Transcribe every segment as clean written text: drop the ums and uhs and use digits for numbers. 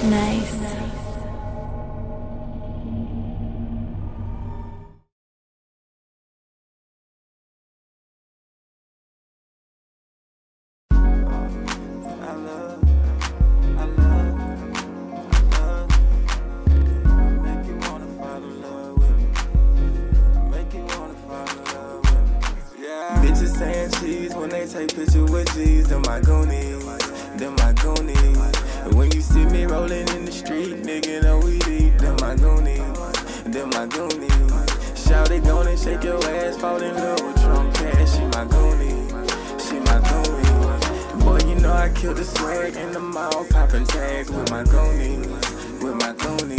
NYCE. Bitches saying cheese when they take pictures with G's. Them my Goonies, them my Goonies. And when you see me rolling in the street, nigga know we deep. Them my Goonies, them my Goonies. Shout it, gonna shake your ass, fall in love with Trump cash. She my Goonies, she my Goonies. Boy, you know I killed the swag in the mall, popping tags with my Goonies, with my Goonies.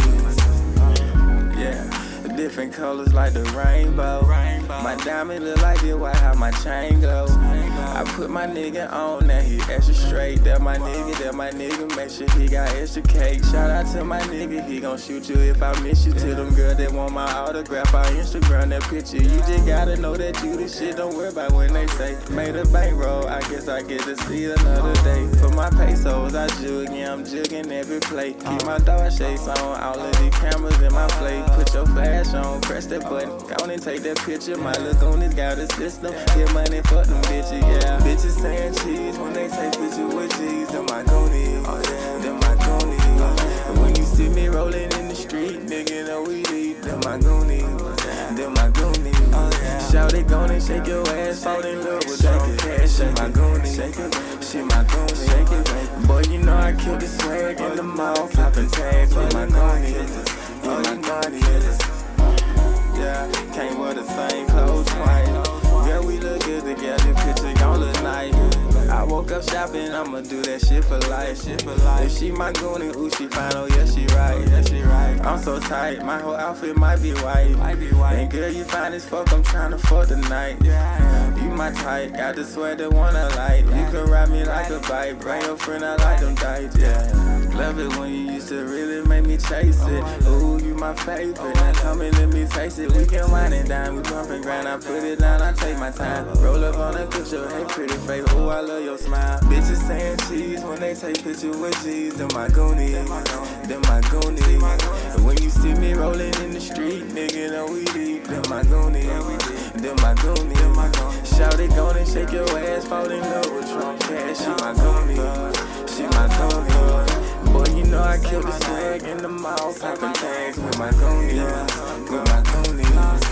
Yeah. Different colors like the rainbow. My diamond look like this, why how my chain go? I put my nigga on, now he extra straight. That my nigga, make sure he got extra cake. Shout out to my nigga, he gon' shoot you if I miss you. To them girls that want my autograph on Instagram, that picture. You just gotta know that you the shit, don't worry about when they say made a bankroll, I guess I get to see another day. For my pesos, I jug, yeah, I'm jugging every play. Keep my dog shades on, all of these cameras in my plate. Put your flash on, press that button, go on and take that picture. My little Goonies got a system, get money for them bitches, yeah. Bitches saying cheese when they take pictures with G's. Them my Goonies, them my Goonies. And when you see me rolling in the street, nigga know we deep. Them my Goonies, them my Goonies. Shout it, gonna shake your ass, fall in love with Trump cash. She my Goonies, she my Goonies. Shake it, baby. Boy, you know I killed the swag in the mall, popping tags with my Goonies, with my Goonies. Yeah, can't wear the same clothes twice. Yeah, we look good together, picture gon' look nice. I woke up shopping, I'ma do that shit for life. If she my Goonie, ooh, she fine, oh yeah, she right. I'm so tight, my whole outfit might be white. And girl, you fine as fuck, I'm tryna fuck tonight. You my type, got the sweater one I like. You can ride me like a bike, bring your friend, I like them dice, yeah. Love it when you used to really make me chase it. Ooh, you my favorite, now come in and me taste it. We can wine and dine, we bump and grind. I put it down, I take my time. Roll up on a picture, hey pretty face, ooh, I love your smile. Bitches saying cheese when they take pictures with G's. Them my Goonies, them my Goonies. And when you see me rolling in the street, nigga know we deep. Them my Goonies, them my Goonies. Shout it, gonna shake your ass, fall in love with Trump cash. She my Goonies, she my Goonies. Boy, you know I killed the swag in the mall, popping tags with my Goonies, with my Goonies.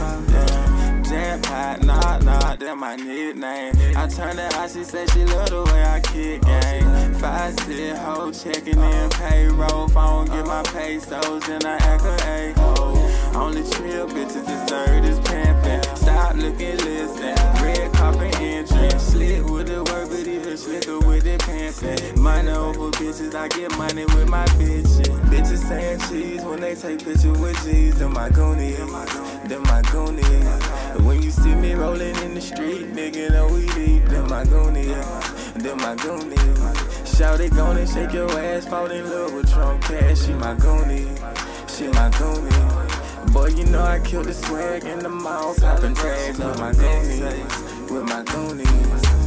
Yeah. Jam pot, nah, that my nickname. I turned her out, she said she love the way I kick game. 5-6 hoe checking in payroll. If I don't get my pesos, then I act a a-hole. Only trill bitches deserve this pimpin'. Stop looking, listen. Red carpet entrance, slick with the word, but even slicker with it pimpin'. Money over bitches, I get money with my bitches. Bitches saying cheese when they take pictures with G's. Them my Goonies, them my Goonies. And when you see me rolling in the street, nigga know we deep. Them my Goonies, them my Goonies. Shout it, gonna shake your ass, fall in love with Trump cash. She my Goonies, she my Goonies. Boy, you know I killed the swag in the mall, popping tags with my Goonies, with my Goonies.